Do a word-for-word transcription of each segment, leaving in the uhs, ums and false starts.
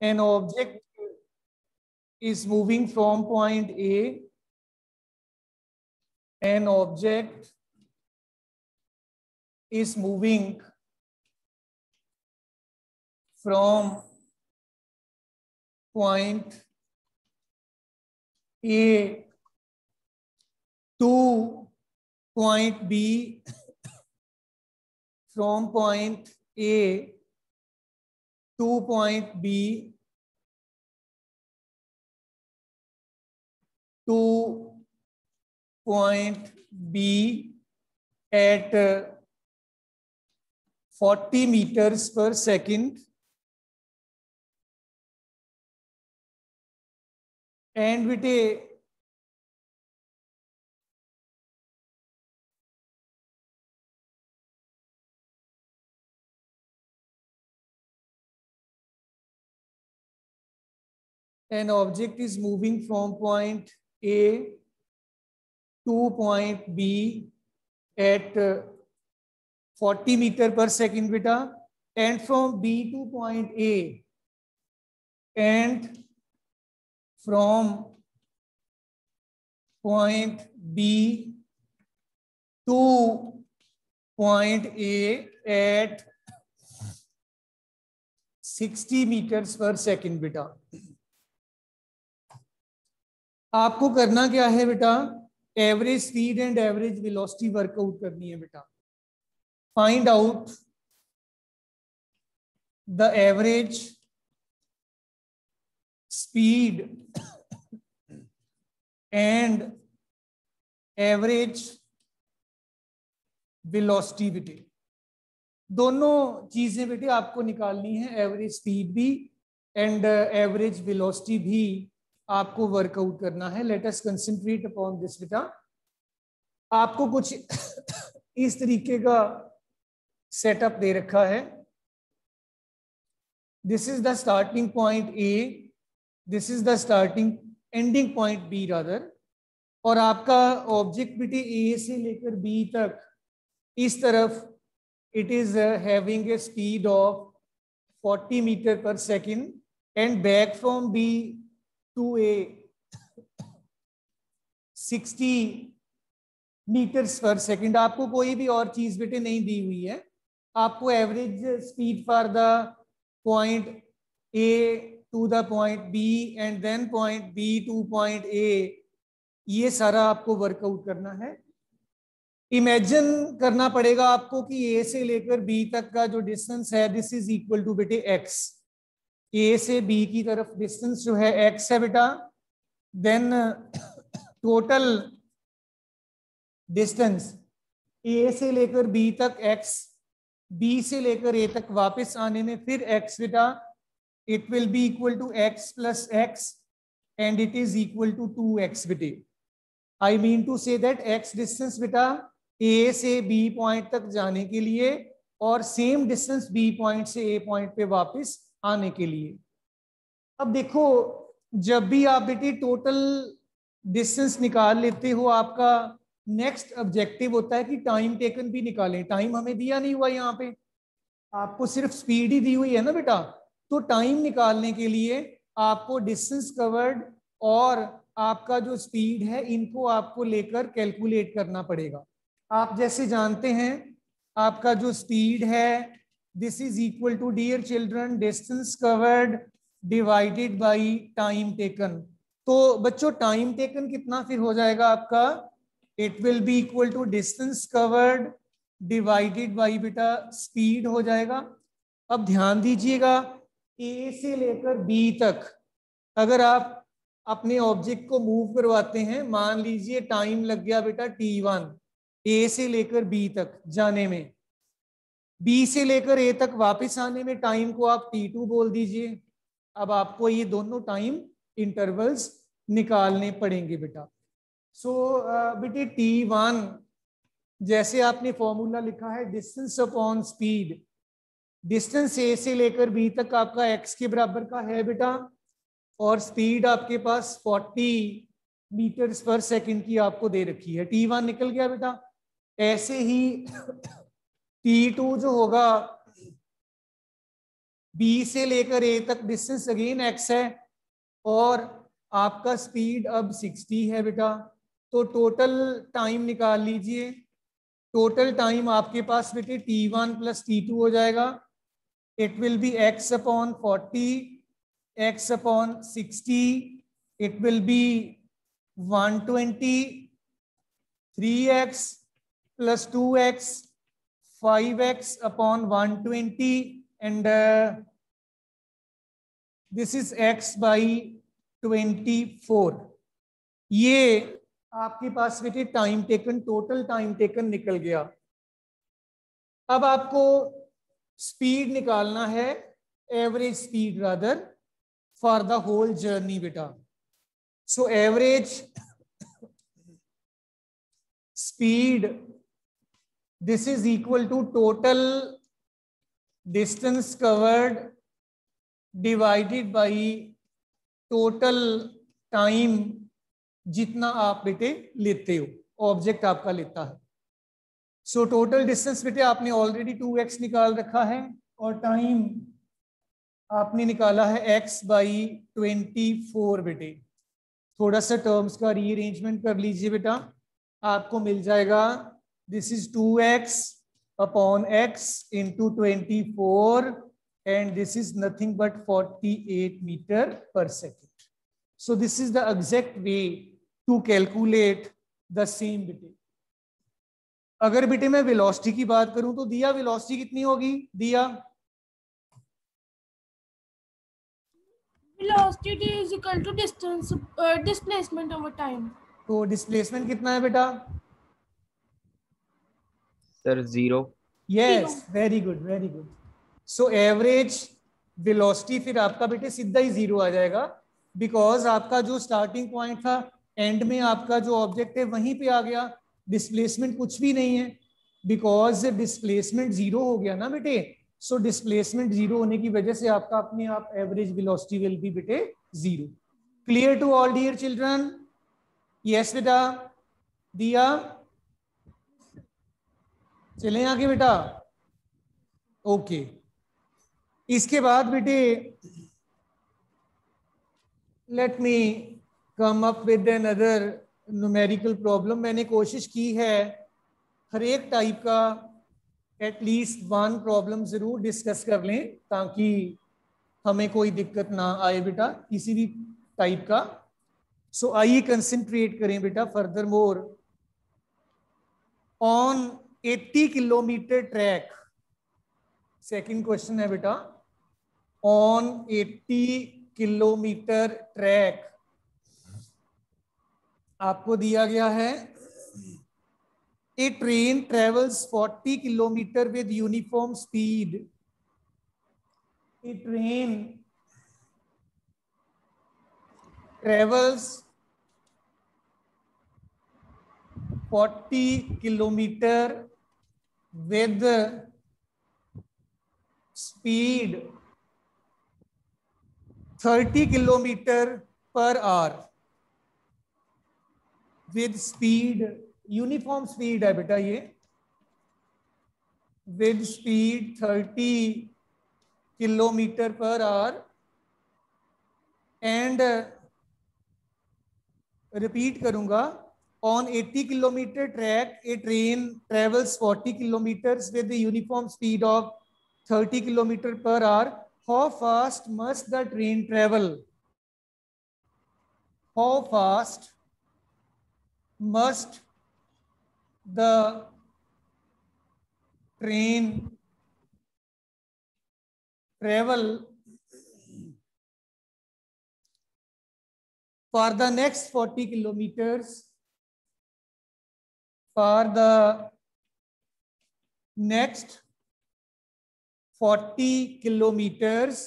an object is moving from point A, an object is moving from point A to point B, from point A to point B to point B at uh, forty meters per second, and with a an object is moving from point A to point B at uh, forty meter per second beta, and from B to point A and from point B to point A at sixty meters per second बेटा। आपको करना क्या है बेटा, average speed and average velocity work out करनी है बेटा। Find out the average speed and average velocity बेटे, दोनों चीजें बेटे आपको निकालनी है, एवरेज स्पीड भी एंड एवरेज वेलोसिटी भी आपको वर्कआउट करना है। Let us concentrate upon this बेटा। आपको कुछ इस तरीके का सेटअप दे रखा है। This is the starting point A, this is the starting ending point B rather, और आपका ऑब्जेक्ट बेटे ए से लेकर बी तक इस तरफ it is uh, having a speed of forty meter per second, and back from B to A sixty meters per second। आपको कोई भी और चीज बेटे नहीं दी हुई है, आपको average speed for the point A to the point B and then point B to point A, ये सारा आपको वर्कआउट करना है। इमेजिन करना पड़ेगा आपको कि ए से लेकर बी तक का जो डिस्टेंस है दिस इज इक्वल टू बेटे एक्स। ए से बी की तरफ डिस्टेंस जो है एक्स है बेटा, देन टोटल डिस्टेंस ए से लेकर बी तक एक्स, बी से लेकर ए तक वापस आने में फिर एक्स बेटा, it will be equal to X plus X and it is equal to two X बेटे। I mean to say that X distance बेटा ए से बी पॉइंट तक जाने के लिए और सेम डिस्टेंस बी पॉइंट से ए पॉइंट पे वापस आने के लिए। अब देखो, जब भी आप बेटे टोटल डिस्टेंस निकाल लेते हो, आपका नेक्स्ट ऑब्जेक्टिव होता है कि टाइम टेकन भी निकालें। टाइम हमें दिया नहीं हुआ, यहाँ पे आपको सिर्फ स्पीड ही दी हुई है ना बेटा, तो टाइम निकालने के लिए आपको डिस्टेंस कवर्ड और आपका जो स्पीड है इनको आपको लेकर कैलकुलेट करना पड़ेगा। आप जैसे जानते हैं आपका जो स्पीड है this is equal to dear children distance covered divided by time taken. तो बच्चों टाइम टेकन कितना फिर हो जाएगा आपका, it will be equal to distance covered divided by बेटा स्पीड हो जाएगा। अब ध्यान दीजिएगा, ए से लेकर बी तक अगर आप अपने ऑब्जेक्ट को मूव करवाते हैं, मान लीजिए टाइम लग गया बेटा टी वन ए से लेकर बी तक जाने में, बी से लेकर ए तक वापस आने में टाइम को आप टी टू बोल दीजिए। अब आपको ये दोनों टाइम इंटरवल्स निकालने पड़ेंगे बेटा। सो so, बेटे टी वन जैसे आपने फॉर्मूला लिखा है distance upon speed, distance A से लेकर बी तक आपका एक्स के बराबर का है बेटा, और स्पीड आपके पास चालीस मीटर्स पर सेकंड की आपको दे रखी है। टी वन निकल गया बेटा। ऐसे ही टी टू जो होगा बी से लेकर ए तक डिस्टेंस अगेन एक्स है और आपका स्पीड अब सिक्सटी है बेटा। तो टोटल टाइम निकाल लीजिए। टोटल टाइम आपके पास बेटे T one plus T two हो जाएगा। It will be X upon forty, X upon sixty, it will be one twenty, three X plus two X, five X upon one twenty and this is x by twenty four. ये आपके पास बेटे time taken, total time taken निकल गया। अब आपको speed निकालना है, average speed rather, for the whole journey बेटा। So average speed, this is equal to total distance covered divided by total time जितना आप बेटे लेते हो, ऑब्जेक्ट आपका लेता है। सो टोटल डिस्टेंस बेटे आपने ऑलरेडी टू एक्स निकाल रखा है और टाइम आपने निकाला है एक्स बाई ट्वेंटी फोर बेटे। थोड़ा सा टर्म्स का रीअरेंजमेंट कर लीजिए बेटा, आपको मिल जाएगा this is two X upon X into twenty four and this is nothing but forty-eight meter per second. So this is the exact way to calculate the same बेटे। अगर बेटे मैं वेलोसिटी की बात करूं तो दिया वेलोसिटी कितनी होगी? दिया velocity is equal to distance uh, displacement over time. तो डिस्प्लेसमेंट कितना है बेटा? Sir zero. Yes, very good very good. So average velocity फिर आपका बेटे सीधा ही जीरो आ जाएगा, बिकॉज आपका जो स्टार्टिंग पॉइंट था एंड में आपका जो ऑब्जेक्ट है वहीं पे आ गया। डिस्प्लेसमेंट कुछ भी नहीं है, बिकॉज डिस्प्लेसमेंट जीरो हो गया ना बेटे। सो डिस्प्लेसमेंट जीरो होने की वजह से आपका अपने आप एवरेज वेलोसिटी विल बी बेटे zero. Clear to all dear children? Yes बेटा। दिया चलें आगे बेटा। Okay okay. इसके बाद बेटे let me come up with another numerical problem. मैंने कोशिश की है हर एक टाइप का एटलीस्ट वन प्रॉब्लम जरूर डिस्कस कर लें ताकि हमें कोई दिक्कत ना आए बेटा किसी भी टाइप का। सो so, आइए कंसंट्रेट करें बेटा further more on eighty kilometre track. Second question है बेटा, ऑन एट्टी किलोमीटर ट्रैक आपको दिया गया है a train travels forty kilometre with uniform speed. A train travels forty kilometre with speed thirty kilometre per hour. With speed, uniform speed है बेटा ये, with speed thirty kilometre per hour and repeat करूंगा, on eighty kilometre track a train travels forty kilometres with the uniform speed of thirty kilometre per hour. How fast must the train travel? How fast must the train travel for the next forty kilometers, for the next forty kilometers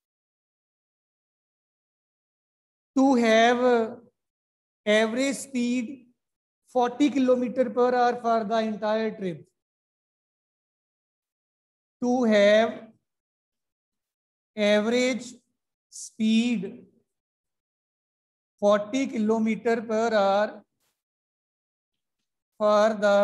to have average speed forty kilometer per hour for the entire trip. To have average speed forty kilometer per hour for the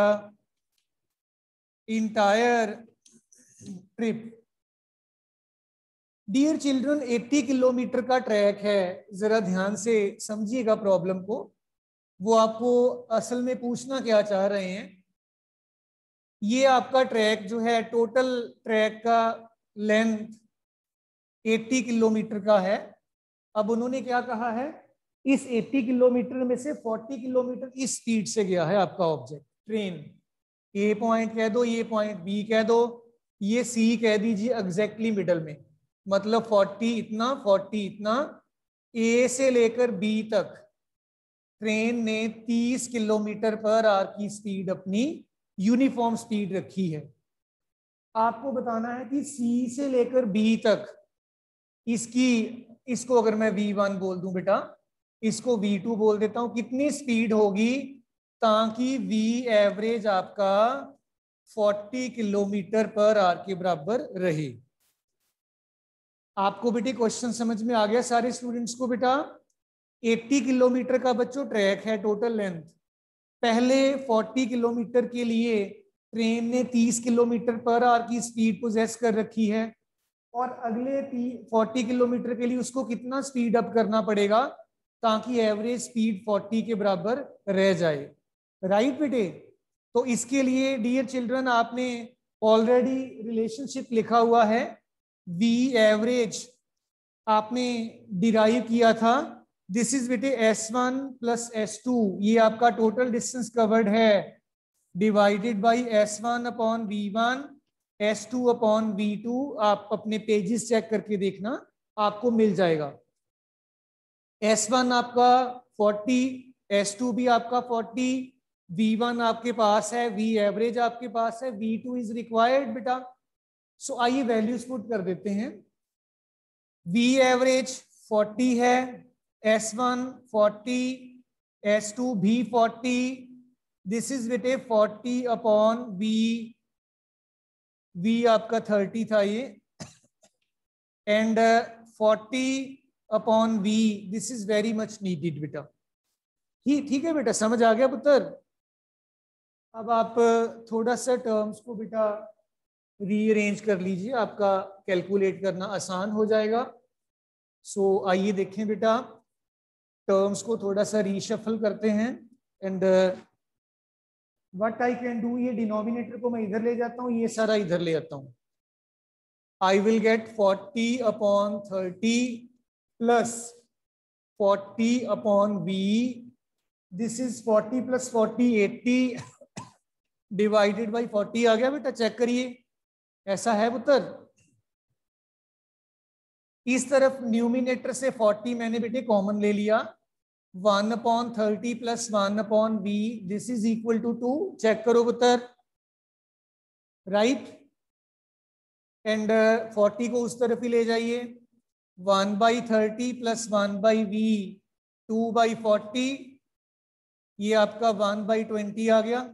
entire trip. Dear children अस्सी kilometre का track है, जरा ध्यान से समझिएगा problem को। वो आपको असल में पूछना क्या चाह रहे हैं, ये आपका ट्रैक जो है टोटल ट्रैक का लेंथ अस्सी किलोमीटर का है। अब उन्होंने क्या कहा है, इस अस्सी किलोमीटर में से चालीस किलोमीटर इस स्पीड से गया है आपका ऑब्जेक्ट ट्रेन। ए पॉइंट कह दो, ये पॉइंट बी कह दो, ये सी कह दीजिए एग्जैक्टली मिडल में, मतलब चालीस इतना चालीस इतना। ए से लेकर बी तक ट्रेन ने तीस किलोमीटर पर आवर की स्पीड अपनी यूनिफॉर्म स्पीड रखी है। आपको बताना है कि सी से लेकर बी तक इसकी, इसको अगर मैं वी वन बोल दूं बेटा, इसको वी टू बोल देता हूं, कितनी स्पीड होगी ताकि वी एवरेज आपका चालीस किलोमीटर पर आवर के बराबर रहे। आपको बेटे क्वेश्चन समझ में आ गया सारे स्टूडेंट्स को? बेटा अस्सी किलोमीटर का बच्चों ट्रैक है टोटल लेंथ। पहले चालीस किलोमीटर के लिए ट्रेन ने तीस किलोमीटर पर आवर की स्पीड पोजेस कर रखी है, और अगले चालीस किलोमीटर के लिए उसको कितना स्पीड अप करना पड़ेगा ताकि एवरेज स्पीड चालीस के बराबर रह जाए। राइट बेटे? तो इसके लिए डियर चिल्ड्रन आपने ऑलरेडी रिलेशनशिप लिखा हुआ है, वी एवरेज आपने डिराइव किया था। दिस इज बेटे S one plus S two, ये आपका टोटल डिस्टेंस कवर्ड है, divided by S one upon V one, S two upon V two. आप अपने पेजेस चेक करके देखना, आपको मिल जाएगा। एस वन आपका चालीस, एस टू भी आपका चालीस, वी वन आपके पास है, वी एवरेज आपके पास है, वी टू इज रिक्वायर्ड बेटा। सो आइए वैल्यूज पुट कर देते हैं। वी एवरेज चालीस है, एस वन चालीस, एस टू भी चालीस, दिस इज बेटे चालीस अपॉन वी, वी आपका तीस था ये, एंड चालीस upon V, this is very much needed बेटा। ठीक ठीक है बेटा, समझ आ गया पुत्र? अब आप थोड़ा सा टर्म्स को बेटा रीअरेंज कर लीजिए, आपका कैलकुलेट करना आसान हो जाएगा। सो so, आइए देखें बेटा, टर्म्स को थोड़ा सा रीशफल करते हैं। And what I can do, ये डिनोमिनेटर को मैं इधर ले जाता हूँ, ये सारा इधर ले आता हूँ। आई विल गेट चालीस अपॉन तीस प्लस चालीस अपॉन वी, दिस इज चालीस प्लस चालीस अस्सी डिवाइडेड बाई चालीस आ गया बेटा, चेक करिए ऐसा है पुत्र। इस तरफ न्यूमिनेटर से चालीस मैंने बेटे कॉमन ले लिया, one upon thirty plus one upon V, this is equal to two, check करो पुत्र। राइट? एंड चालीस को उस तरफ ही ले जाइए, one by thirty plus one by V, two by forty, ये आपका वन बाई ट्वेंटी आ गया।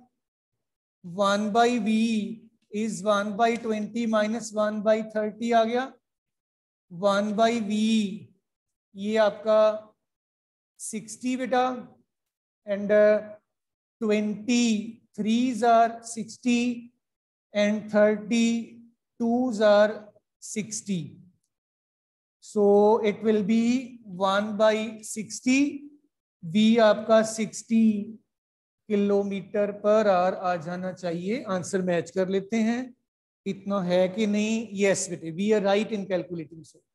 One by V is one by twenty minus one by thirty आ गया। वन बाई वी ये आपका सिक्सटी बेटा, and twenty threes are sixty and thirty twos are sixty, so it will be one by sixty. V आपका sixty kilometre per hour आ जाना चाहिए। Answer match कर लेते हैं, इतना है कि नहीं? यस बेटे, we are right in calculating. So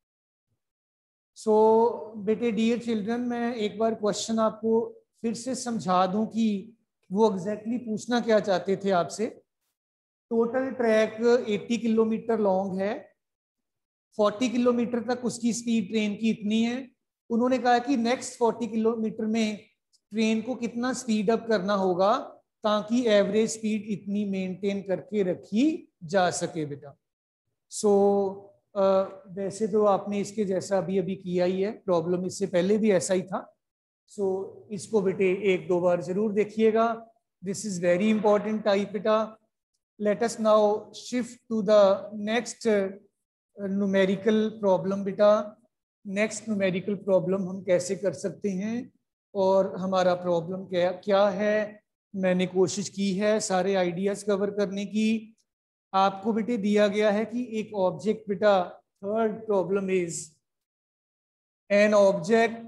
so बेटे डियर चिल्ड्रन, मैं एक बार क्वेश्चन आपको फिर से समझा दूं कि वो एग्जैक्टली exactly पूछना क्या चाहते थे आपसे। टोटल ट्रैक अस्सी किलोमीटर लॉन्ग है, चालीस किलोमीटर तक उसकी स्पीड ट्रेन की इतनी है। उन्होंने कहा कि नेक्स्ट चालीस किलोमीटर में ट्रेन को कितना स्पीड अप करना होगा ताकि एवरेज स्पीड इतनी मेंटेन करके रखी जा सके बेटा। सो so, वैसे तो आपने इसके जैसा अभी अभी किया ही है, प्रॉब्लम इससे पहले भी ऐसा ही था। सो so, इसको बेटे एक दो बार जरूर देखिएगा, this is very important type बेटा। Let us now shift to the next numerical problem बेटा। नेक्स्ट न्यूमेरिकल प्रॉब्लम हम कैसे कर सकते हैं और हमारा प्रॉब्लम क्या क्या है, मैंने कोशिश की है सारे आइडियाज कवर करने की। आपको बेटे दिया गया है कि एक ऑब्जेक्ट बेटा third problem is an object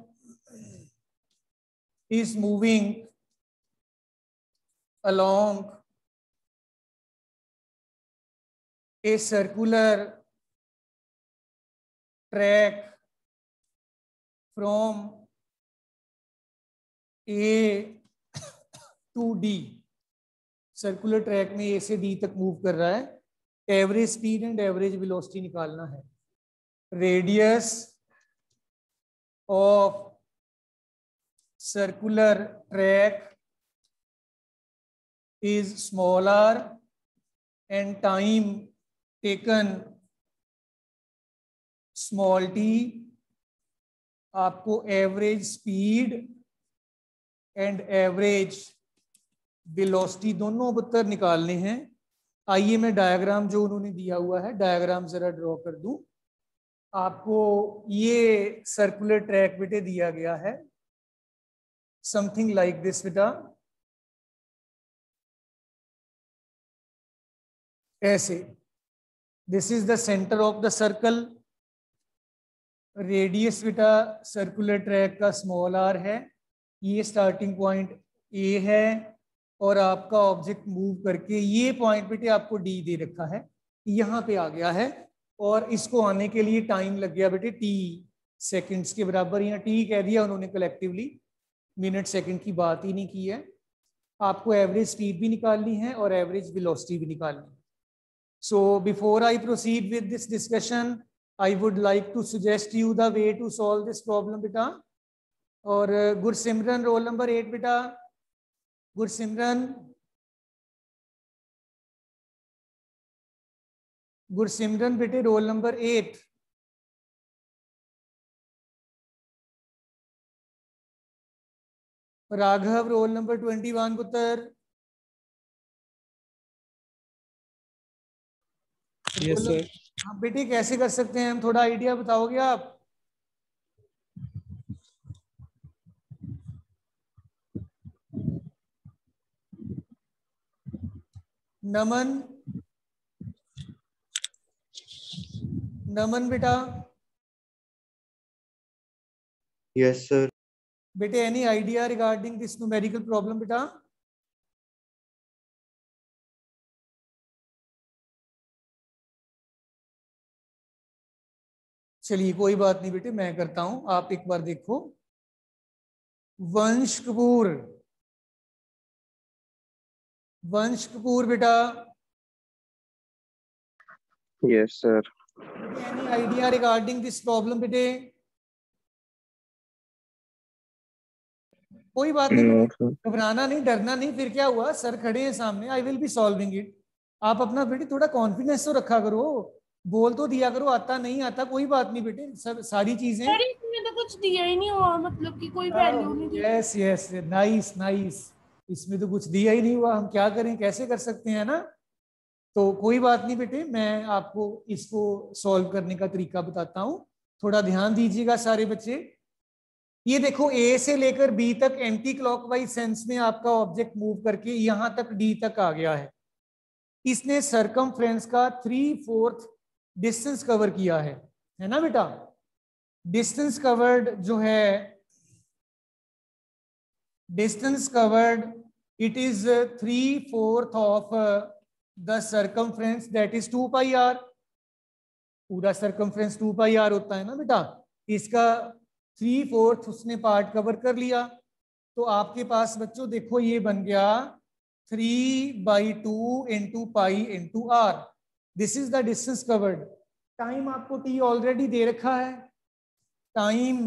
is moving along a circular track from A to D. Circular track में ए से डी तक मूव कर रहा है. Average speed and average velocity निकालना है. Radius of circular track is smaller and time taken small T. आपको average speed and average velocity दोनों उत्तर निकालने हैं. आइए मैं डायग्राम जो उन्होंने दिया हुआ है डायग्राम जरा ड्रॉ कर दूं. आपको ये सर्कुलर ट्रैक बेटे दिया गया है समथिंग लाइक दिस बेटा. ऐसे this is the centre of the circle. Radius बेटा सर्कुलर ट्रैक का स्मॉल आर है. ये स्टार्टिंग पॉइंट ए है और आपका ऑब्जेक्ट मूव करके ये पॉइंट बेटे आपको डी दे रखा है, यहाँ पे आ गया है. और इसको आने के लिए टाइम लग गया बेटे टी सेकंड्स के बराबर. यहाँ टी कह दिया उन्होंने कलेक्टिवली, मिनट सेकंड की बात ही नहीं की है. आपको एवरेज स्पीड भी निकालनी है और एवरेज वेलोसिटी भी निकालनी है. So before I proceed with this discussion I would like to suggest you the way to solve this problem बेटा. और गुरसिमरन रोल नंबर एट बेटा. गुरसिमरन गुरसिमरन बेटे roll number eight. Raghav roll number twenty one पुत्र. Yes sir. हाँ बेटे कैसे कर सकते हैं हम, थोड़ा आइडिया बताओगे आप? नमन नमन बेटा. Yes sir. बेटे any idea regarding this numerical problem बेटा? चलिए कोई बात नहीं बेटे मैं करता हूं. आप एक बार देखो. वंश कपूर वंश कपूर बेटा. Yes sir. Any idea regarding this problem बेटे? कोई बात नहीं, घबराना नहीं, डरना नहीं. फिर क्या हुआ, सर खड़े हैं सामने, I will be solving it. आप अपना बेटे थोड़ा कॉन्फिडेंस तो रखा करो, बोल तो दिया करो आता नहीं आता कोई बात नहीं बेटे. सब सारी चीजें इसमें तो कुछ दिया ही नहीं हुआ, मतलब कि कोई वैल्यू नहीं दी. Yes yes nice nice. इसमें तो कुछ दिया ही नहीं हुआ, हम क्या करें, कैसे कर सकते हैं ना. तो कोई बात नहीं बेटे, मैं आपको इसको सॉल्व करने का तरीका बताता हूँ. थोड़ा ध्यान दीजिएगा सारे बच्चे. ये देखो ए से लेकर बी तक एंटी क्लॉकवाइज सेंस में आपका ऑब्जेक्ट मूव करके यहां तक डी तक आ गया है. इसने सरकमफ्रेंस का थ्री फोर्थ डिस्टेंस कवर किया है, है ना बेटा. डिस्टेंस कवर्ड जो है, distance covered it is three fourth of the circumference that is two pi R. पूरा सरकमफ्रेंस टू पाई आर होता है ना बेटा. इसका थ्री फोर्थ उसने पार्ट कवर कर लिया. तो आपके पास बच्चों देखो ये बन गया three by two into pi into R. This is the distance covered. Time आपको टी ऑलरेडी दे रखा है, टाइम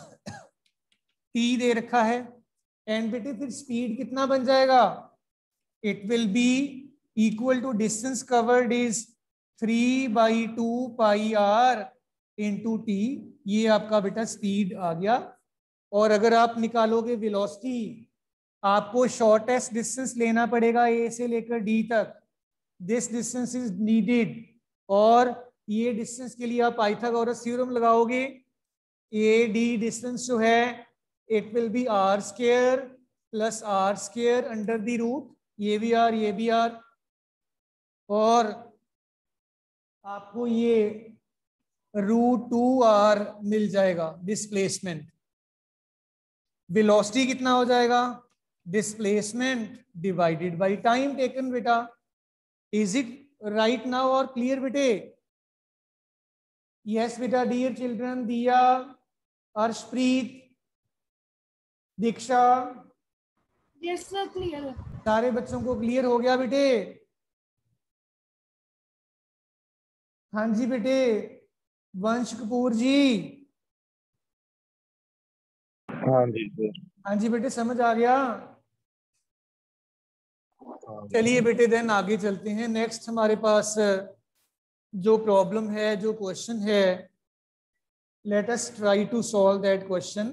टी दे रखा है. एंड बेटे फिर स्पीड कितना बन जाएगा, it will be equal to distance covered is three by two pi R into T. ये आपका बेटा स्पीड आ गया. और अगर आप निकालोगे वेलोसिटी, आपको शॉर्टेस्ट डिस्टेंस लेना पड़ेगा ए से लेकर डी तक. This distance is needed. और ये डिस्टेंस के लिए आप पाइथागोरस थ्योरम लगाओगे. ए डी डिस्टेंस जो है it will be R square plus R square under the root, ये भी आर ये भी आर. और आपको ये रूट टू आर मिल जाएगा डिस्प्लेसमेंट। वेलोसिटी कितना हो जाएगा? Displacement divided by time taken बेटा। इज इट राइट नाउ और क्लियर बेटे? यस बेटा dear children, Diya, Arshpreet, Diksha, yes sir clear है। सारे बच्चों को क्लियर हो गया बेटे? हाँ जी बेटे, वंश कपूर जी। हाँ जी सर। हाँ जी बेटे समझ आ गया? चलिए बेटे देन आगे चलते हैं। नेक्स्ट हमारे पास जो प्रॉब्लम है, जो क्वेश्चन है, let us try to solve that question.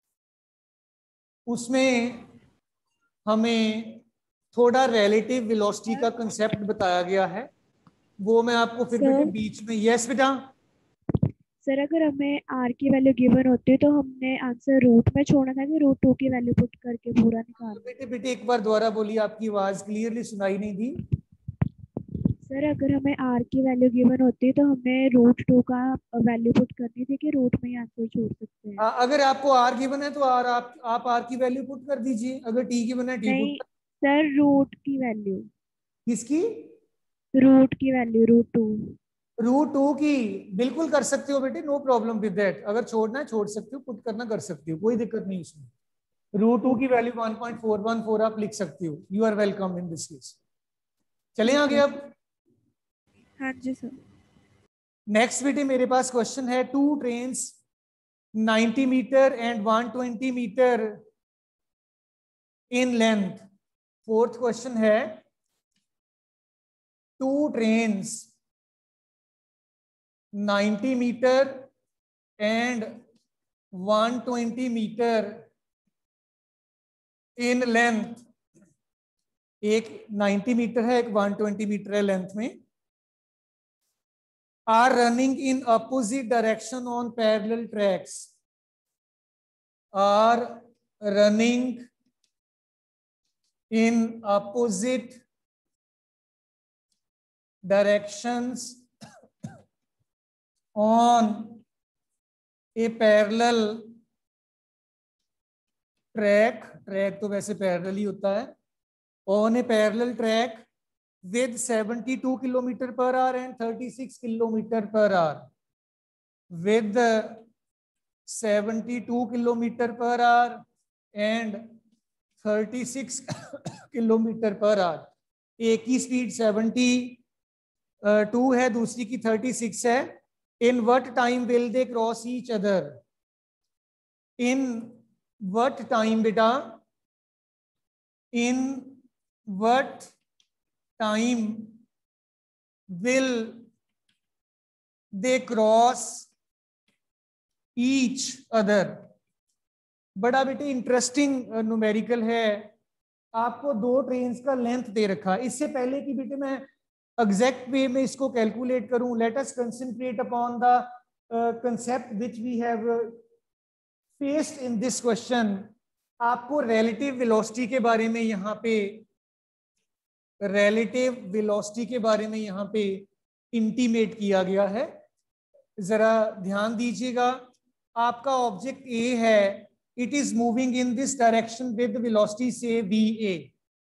उसमें हमें थोड़ा रिलेटिव वेलोसिटी का कंसेप्ट बताया गया है, वो मैं आपको फिर बेटे बीच में। यस बेटा। सर अगर हमें आर की वैल्यू गिवन होती है तो हमने आंसर रूट में छोड़ना था कि रूट टू की वैल्यू पुट करके पूरा निकालना? बेटे बेटे एक बार दोबारा बोलिए, आपकी आवाज क्लियरली सुनाई नहीं दी। सर अगर हमें आर की वैल्यू गिवन होती है तो हमें रूट टू का वैल्यू पुट करनी थी कि रूट में ही आंसर छोड़ सकते हैं? आ, अगर आपको आर गिवन है तो आर आप आप आर की वैल्यू पुट कर दीजिए। अगर टी गिवन है टी नहीं पुट। सर, रूट की वैल्यू। किसकी? रूट की value, root two. Root two की बिल्कुल कर सकते हो बेटे, नो प्रॉब्लम विद दैट। अगर छोड़ना है छोड़ सकते हो, पुट करना कर सकते हो, कोई दिक्कत नहीं इसमें। रूट टू की value one point four one four आप लिख सकते हो। You are welcome in this case. चलें आगे अब। हाँ जी सर। नेक्स्ट बेटे मेरे पास क्वेश्चन है, two trains ninety metre and one twenty metre in length. Fourth question है, two trains ninety metre and one twenty metre in length. एक नाइंटी मीटर है, एक वन ट्वेंटी मीटर है लेंथ में। Are running in opposite direction on parallel tracks. Are running in opposite directions on a parallel track। Track तो वैसे parallel ही होता है। on a parallel track with seventy-two kilometer per hour and thirty-six kilometer per hour। with seventy-two kilometer per hour and thirty-six kilometer per hour। एक की speed seventy two है, दूसरी की thirty six है। In what time will they cross each other? In what time बेटा? In what time will they cross each other? बड़ा बेटे interesting numerical है। आपको दो ट्रेन्स का लेंथ दे रखा है। इससे पहले कि बेटे मैं एग्जैक्ट वे में इसको कैलकुलेट करूं, let us concentrate upon the concept which we have faced in this question. आपको रिलेटिव वेलोसिटी के बारे में यहाँ पे रिलेटिव वेलोसिटी के बारे में यहाँ पे इंटीमेट किया गया है। जरा ध्यान दीजिएगा। आपका ऑब्जेक्ट ए है, it is moving in this direction with velocity से वी ए,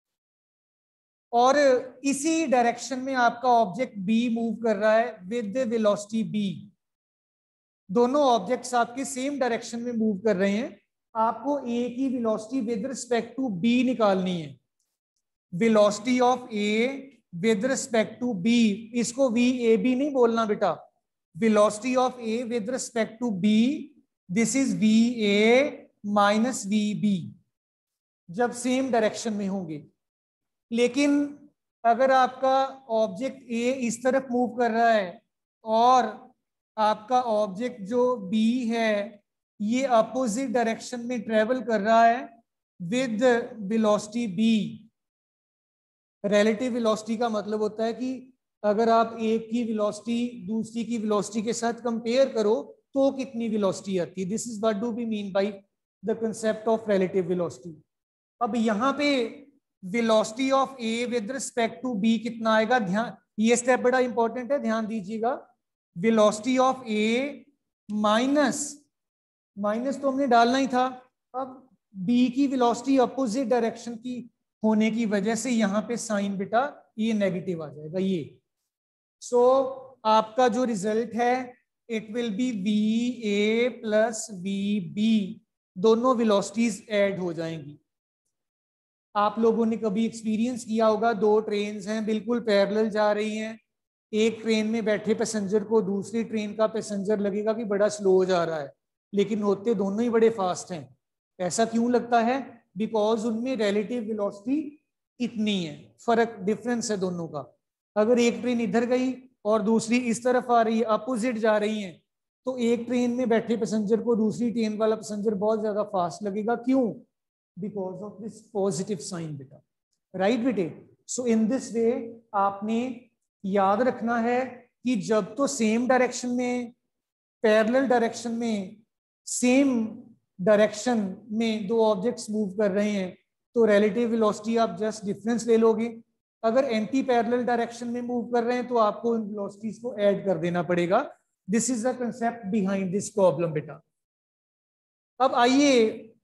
और इसी डायरेक्शन में आपका ऑब्जेक्ट बी मूव कर रहा है विद वेलोसिटी बी। दोनों ऑब्जेक्ट्स आपके सेम डायरेक्शन में मूव कर रहे हैं। आपको ए की velocity with respect to B निकालनी है। Velocity of A with respect to B, इसको वी ए बी नहीं बोलना बेटा। Velocity of A with respect to B, this is V A minus V B, जब सेम डायरेक्शन में होंगे। लेकिन अगर आपका ऑब्जेक्ट ए इस तरफ मूव कर रहा है और आपका ऑब्जेक्ट जो बी है ये अपोजिट डायरेक्शन में ट्रेवल कर रहा है with velocity B. Relative velocity का मतलब होता है कि अगर आप एक की वेलोसिटी दूसरी की वेलोसिटी के साथ कंपेयर करो तो कितनी वेलोसिटी आती है। This is what do we mean by the concept of relative velocity. अब यहाँ पे velocity of A with respect to B कितना आएगा? ध्यान, ये स्टेप बड़ा इंपॉर्टेंट है, ध्यान दीजिएगा। Velocity of A minus minus तो हमने डालना ही था, अब बी की वेलोसिटी अपोजिट डायरेक्शन की होने की वजह से यहाँ पे साइन बेटा ये नेगेटिव आ जाएगा ये। सो so, आपका जो रिजल्ट है it will be V A plus V B, दोनों वेलोसिटीज ऐड हो जाएंगी। आप लोगों ने कभी एक्सपीरियंस किया होगा, दो ट्रेन्स हैं बिल्कुल पैरेलल जा रही हैं, एक ट्रेन में बैठे पैसेंजर को दूसरी ट्रेन का पैसेंजर लगेगा कि बड़ा स्लो जा रहा है, लेकिन होते दोनों ही बड़े फास्ट हैं। ऐसा क्यों लगता है? बिकॉज उनमें रिलेटिव वेलोसिटी इतनी है, फर्क डिफरेंस है दोनों का। अगर एक ट्रेन इधर गई और दूसरी इस तरफ आ रही है, अपोजिट जा रही है, तो एक ट्रेन में बैठे पैसेंजर को दूसरी ट्रेन वाला पैसेंजर बहुत ज्यादा फास्ट लगेगा। क्यों? Because of this positive sign बेटा, राइट बेटे। सो इन दिस वे आपने याद रखना है कि जब तो सेम डायरेक्शन में, पैरेलल डायरेक्शन में, सेम डायरेक्शन में दो ऑब्जेक्ट्स मूव कर रहे हैं तो रिलेटिव वेलोसिटी आप जस्ट डिफरेंस ले लोगे। अगर एंटी पैरेलल डायरेक्शन में मूव कर रहे हैं तो आपको इन वेलोसिटीज को ऐड कर देना पड़ेगा। This is the concept behind this problem बेटा। अब आइए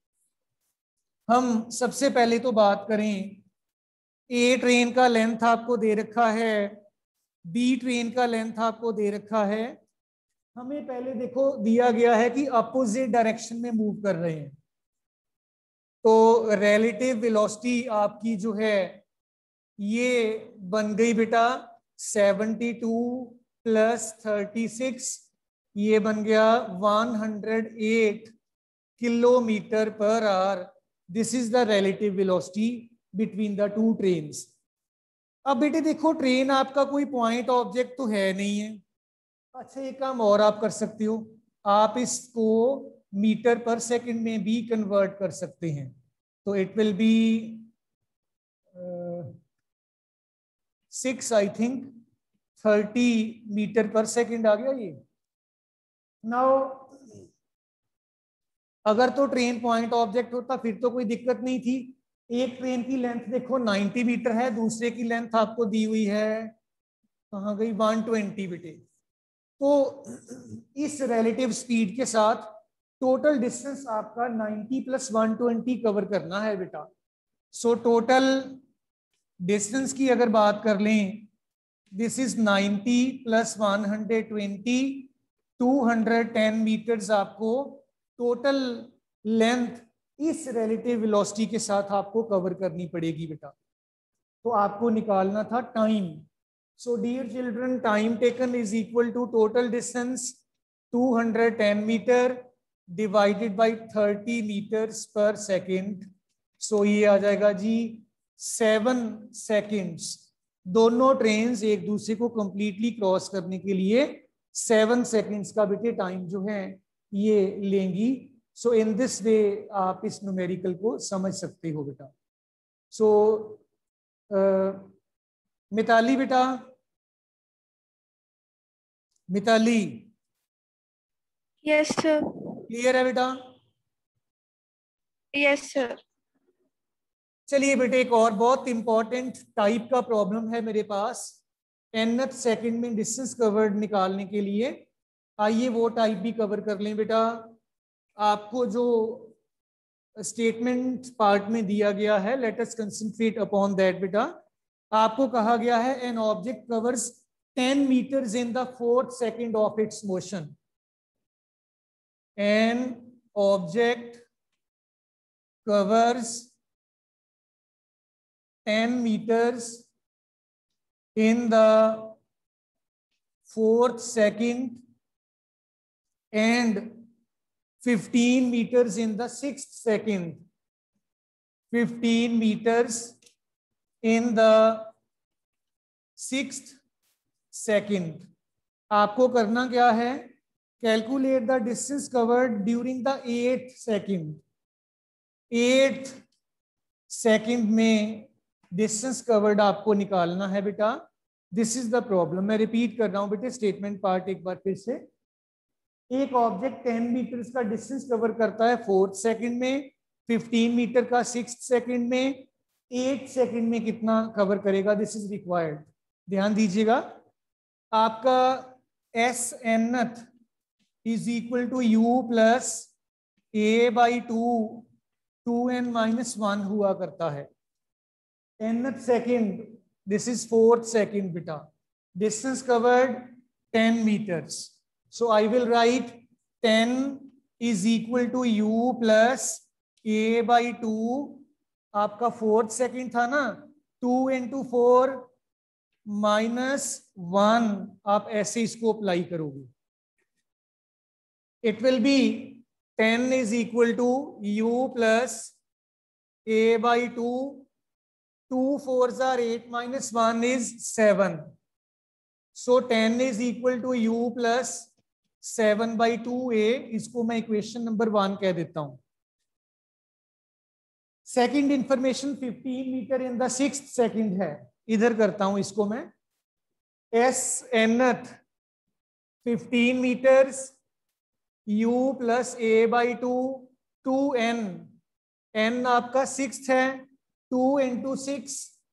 हम सबसे पहले तो बात करें, ए ट्रेन का लेंथ आपको दे रखा है, बी ट्रेन का लेंथ आपको दे रखा है। हमें पहले देखो दिया गया है कि अपोजिट डायरेक्शन में मूव कर रहे हैं, तो रिलेटिव वेलोसिटी आपकी जो है ये बन गई बेटा seventy two plus thirty six, ये बन गया one hundred eight kilometre per hour. This is the relative velocity between the two trains. अब बेटे देखो ट्रेन आपका कोई पॉइंट ऑब्जेक्ट तो है नहीं है। अच्छा एक काम और आप कर सकते हो, आप इसको मीटर पर सेकंड में भी कन्वर्ट कर सकते हैं, तो it will be six I think thirty metre per second आ गया ये। नाउ अगर तो ट्रेन पॉइंट ऑब्जेक्ट होता फिर तो कोई दिक्कत नहीं थी। एक ट्रेन की लेंथ देखो नाइंटी मीटर है, दूसरे की लेंथ आपको दी हुई है कहाँ गई वन ट्वेंटी बेटे। तो इस रिलेटिव स्पीड के साथ टोटल डिस्टेंस आपका ninety plus one twenty cover करना है बेटा। सो टोटल डिस्टेंस की अगर बात कर लें, this is ninety plus one hundred twenty, two hundred ten metres आपको टोटल लेंथ इस रिलेटिव वेलोसिटी के साथ आपको कवर करनी पड़ेगी बेटा। तो आपको निकालना था time. So dear children, time taken is equal to total distance two hundred ten metre divided by thirty metres per second. So ये आ जाएगा जी सेवन सेकंड्स। दोनों ट्रेन्स एक दूसरे को कंप्लीटली क्रॉस करने के लिए सेवन सेकंड्स का बेटे टाइम जो है ये लेंगी। सो इन दिस वे आप इस न्यूमेरिकल को समझ सकते हो बेटा। सो so, मिताली बेटा, मिताली यस सर। क्लियर है बेटा? Yes sir. चलिए बेटे एक और बहुत इंपॉर्टेंट टाइप का प्रॉब्लम है मेरे पास nth सेकंड में डिस्टेंस कवर्ड निकालने के लिए। आइए वो टाइप भी कवर कर लें बेटा। आपको जो स्टेटमेंट पार्ट में दिया गया है, let us concentrate upon that बेटा। आपको कहा गया है an object covers ten metres in the fourth second of its motion. An object covers ten meters in the fourth second and fifteen meters in the sixth second. fifteen meters in the sixth second. आपको करना क्या है? Calculate the distance covered during the eight second. Eight second में distance covered आपको निकालना है बेटा। This is the problem. मैं रिपीट कर रहा हूं बेटे स्टेटमेंट पार्ट एक बार फिर से। एक ऑब्जेक्ट टेन मीटर्स का डिस्टेंस कवर करता है फोर्थ सेकंड में, फिफ्टीन मीटर का सिक्स्थ सेकंड में, एट सेकंड में कितना कवर करेगा? This is required. ध्यान दीजिएगा, आपका S nth is equal to u plus a by two two n minus one हुआ करता है. nth second, this is fourth second beta. Distance covered ten meters. So I will write ten is equal to u plus a by two. आपका fourth second था ना, two into four minus one. आप ऐसे इसको apply करोगे. It will be ten is equal to u plus a by two. two fours are eight minus one is seven. So ten is equal to u plus seven by two a. इसको मैं equation number one कह देता हूं. Second information fifteen metre in the sixth second है. इधर करता हूं इसको मैं. S nth fifteen meters u plus a by two two n. n आपका सिक्स्थ है. two into six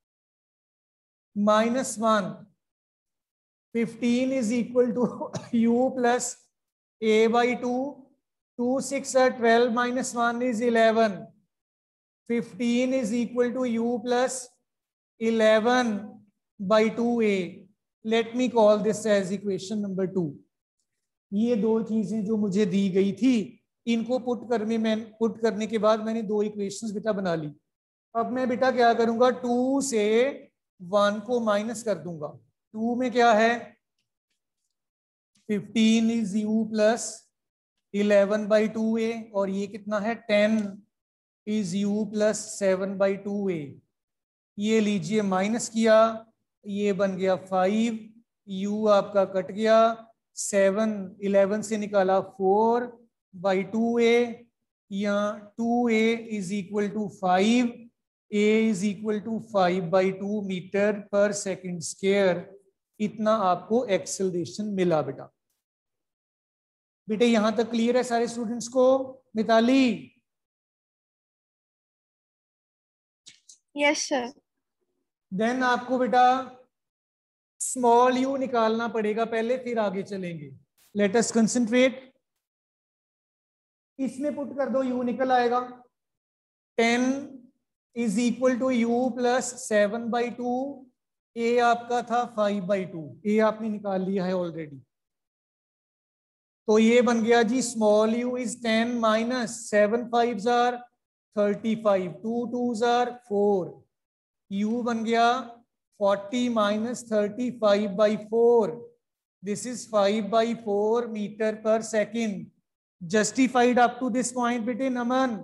minus one. fifteen is equal to u plus a by two. two six are twelve minus one is eleven. fifteen is equal to u plus eleven by two a. Let me call this as equation number two. ये दो चीजें जो मुझे दी गई थी, इनको put करने में पुट करने के बाद मैंने दो इक्वेशंस बेटा बना ली. अब मैं बेटा क्या करूंगा, टू से वन को माइनस कर दूंगा. टू में क्या है, fifteen is u plus eleven by two a, और ये कितना है, ten is u plus seven by two a. ये लीजिए माइनस किया, ये बन गया फाइव. यू आपका कट गया. सेवन इलेवन से निकाला फोर बाई टू ए. यहाँ two a is equal to five. A is equal to five by two metre per second square. इतना आपको एक्सेलरेशन मिला बेटा. बेटे यहां तक क्लियर है सारे स्टूडेंट्स को? मिताली? Yes sir. देन आपको बेटा स्मॉल यू निकालना पड़ेगा पहले, फिर आगे चलेंगे. Let us concentrate. इसमें पुट कर दो, यू निकल आएगा. Ten is equal to u plus seven by two. A आपका था फाइव बाई टू. ए आपने निकाल लिया है ऑलरेडी. तो ये बन गया जी small u is ten minus seven five जार थर्टी फाइव. टू टू जार फोर. यू बन गया forty minus thirty five by four. This is five by four metre per second. Justified up to this point बेटे? Naman,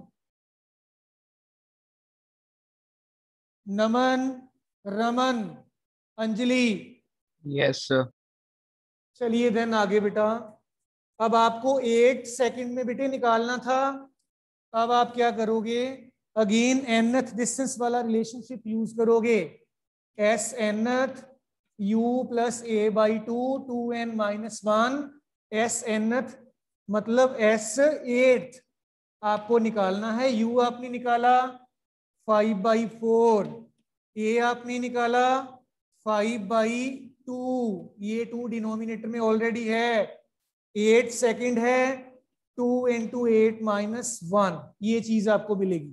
Naman, Raman, Anjali? Yes sir. चलिए then आगे बेटा. अब आपको एट सेकंड में बेटे निकालना था. अब आप क्या करोगे, अगेन nth डिस्टेंस वाला रिलेशनशिप यूज करोगे. S nth u plus a by two two n minus one. S nth मतलब एस एट आपको निकालना है. u आपने निकाला फाइव बाई फोर. ए आपने निकाला फाइव बाई टू. ये टू डिनोमिनेटर में ऑलरेडी है. एट सेकंड है. Two into eight minus one. ये चीज आपको मिलेगी.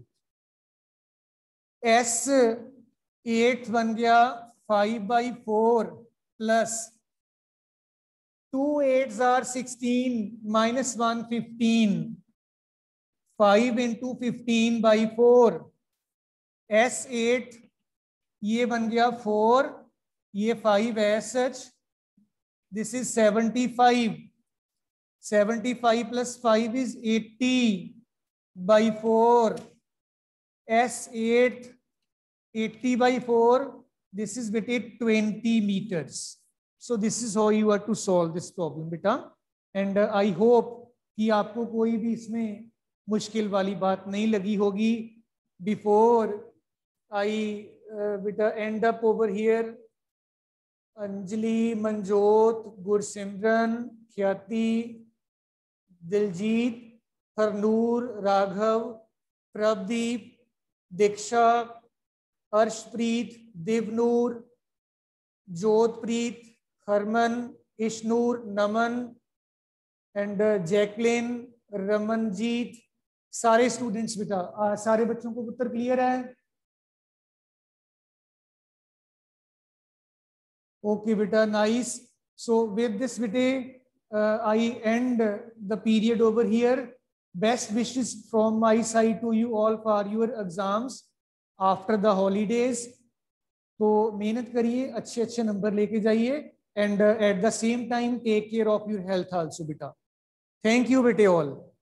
एस एट बन गया five by four plus two eight are sixteen minus one fifteen. Five into fifteen by four. S eight ये बन गया फोर. ये five S H. This is seventy five. Seventy five plus five is eighty by four. S eight eighty by four. This is बेटे twenty metres. So this is how you are to solve this problem बेटा. And I hope कि आपको कोई भी इसमें मुश्किल वाली बात नहीं लगी होगी. Before I uh, beta end up over here. Anjali, Manjot, Gursimran, Khyati, Diljit, Harnoor, Raghav, Prabdeep, Diksha, Arshpreet, Divnoor, Jodhpreet, Harman, Ishnoor, Naman and Jacqueline, Ramanjeet, सारे स्टूडेंट्स बेटा, आ, सारे बच्चों को उत्तर क्लियर है? ओके बेटा, नाइस. सो विद दिस बेटे I end the period over here. Best wishes from my side to you all for your exams after the holidays. तो मेहनत करिए, अच्छे अच्छे नंबर लेके जाइए, and at the same time take care of your health also बेटा. Thank you बेटे all.